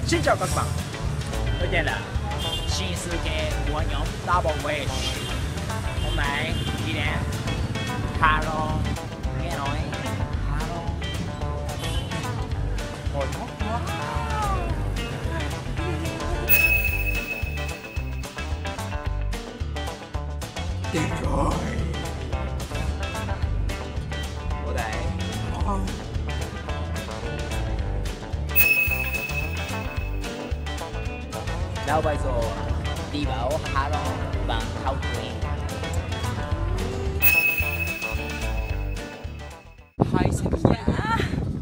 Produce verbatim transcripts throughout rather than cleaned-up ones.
Xin chào các bạn, tôi tên là Shin Sư Kê của nhóm Double Wave. Hôm nay đi đến Halo, nghe nói Halo hồi hot quá. Đi rồi. Ở đây. Oh. Đâu bây giờ đi bảo Halo bằng thao thuyền. Hai xem giá.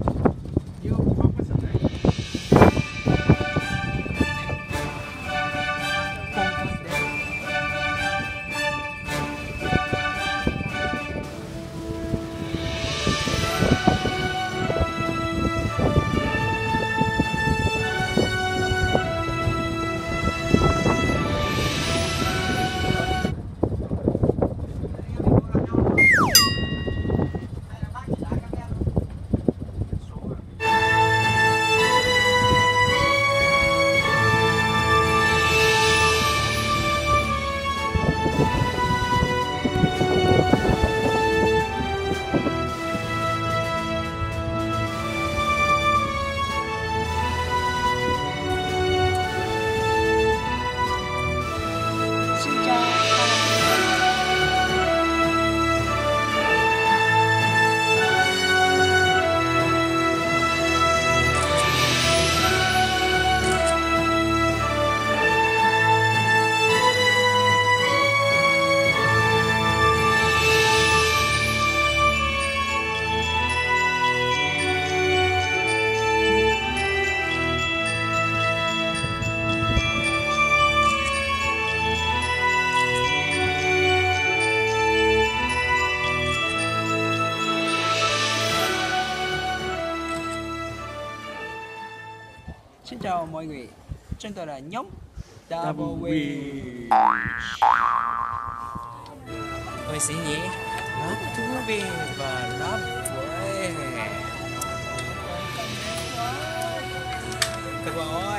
Xin chào mọi người, chúng tôi là nhóm Double Wave. Tôi sẽ nghĩ rất thú vị và rất vui. Các bạn ơi,